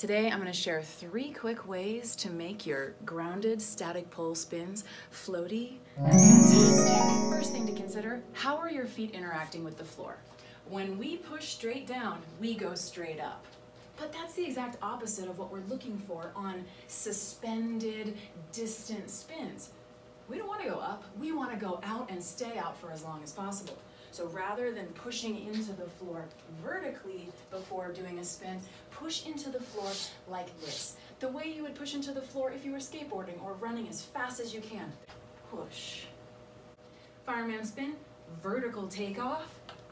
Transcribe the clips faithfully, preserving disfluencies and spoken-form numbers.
Today I'm going to share three quick ways to make your grounded static pole spins floaty and fantastic. First thing to consider, how are your feet interacting with the floor? When we push straight down, we go straight up. But that's the exact opposite of what we're looking for on suspended, distant spins. We don't want to go up, we want to go out and stay out for as long as possible. So rather than pushing into the floor vertically before doing a spin, push into the floor like this. The way you would push into the floor if you were skateboarding or running as fast as you can. Push. Fireman spin, vertical takeoff.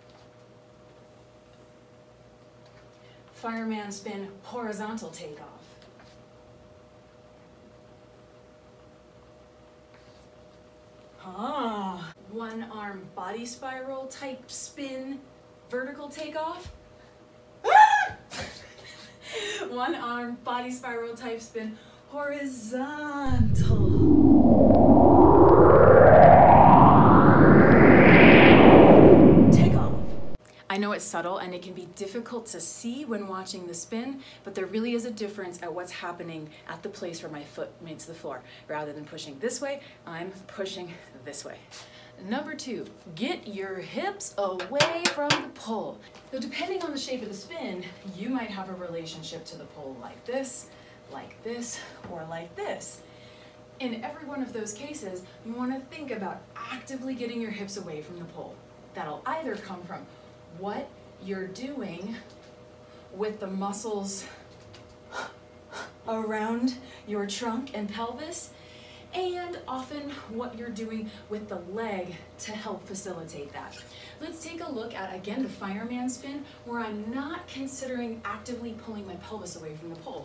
Fireman spin, horizontal takeoff. Ah, one arm body spiral type spin, vertical takeoff. One arm body spiral type spin, horizontal. Takeoff. I know it's subtle and it can be difficult to see when watching the spin, but there really is a difference at what's happening at the place where my foot meets the floor. Rather than pushing this way, I'm pushing this way. Number two, get your hips away from the pole. So depending on the shape of the spin, you might have a relationship to the pole like this, like this, or like this. In every one of those cases, you want to think about actively getting your hips away from the pole. That'll either come from what you're doing with the muscles around your trunk and pelvis, and often what you're doing with the leg to help facilitate that. Let's take a look at, again, the fireman spin, where I'm not considering actively pulling my pelvis away from the pole.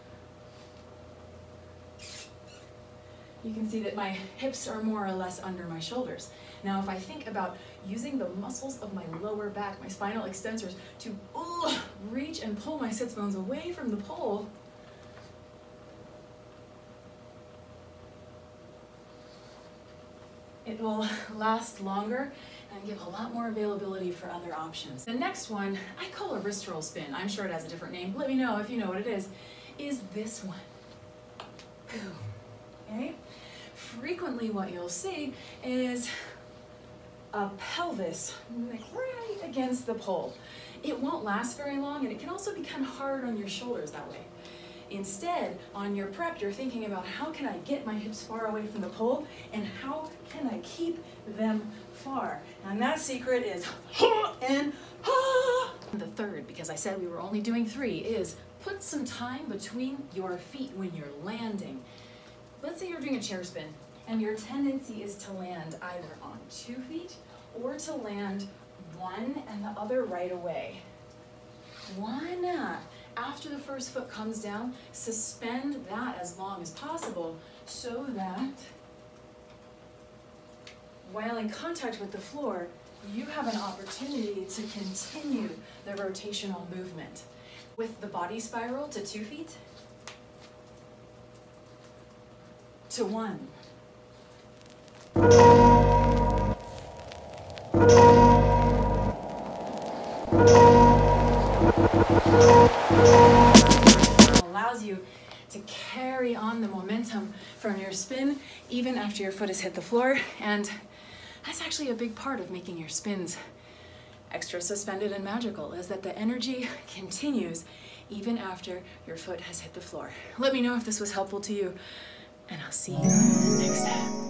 You can see that my hips are more or less under my shoulders. Now, if I think about using the muscles of my lower back, my spinal extensors, to uh, reach and pull my sits bones away from the pole, it will last longer and give a lot more availability for other options. The next one, I call a wrist roll spin. I'm sure it has a different name. Let me know if you know what it is. Is this one. Okay? Frequently what you'll see is a pelvis like right against the pole. It won't last very long, and it can also be kind of hard on your shoulders that way. Instead, on your prep, you're thinking about how can I get my hips far away from the pole, and how can I keep them far? And that secret is and ha. The third, because I said we were only doing three, is put some time between your feet when you're landing. Let's say you're doing a chair spin, and your tendency is to land either on two feet or to land one and the other right away. Why not? After the first foot comes down, suspend that as long as possible so that while in contact with the floor, you have an opportunity to continue the rotational movement. With the body spiral to two feet, to one. Allows you to carry on the momentum from your spin even after your foot has hit the floor, and that's actually a big part of making your spins extra suspended and magical, is that the energy continues even after your foot has hit the floor. Let me know if this was helpful to you, and I'll see you next time.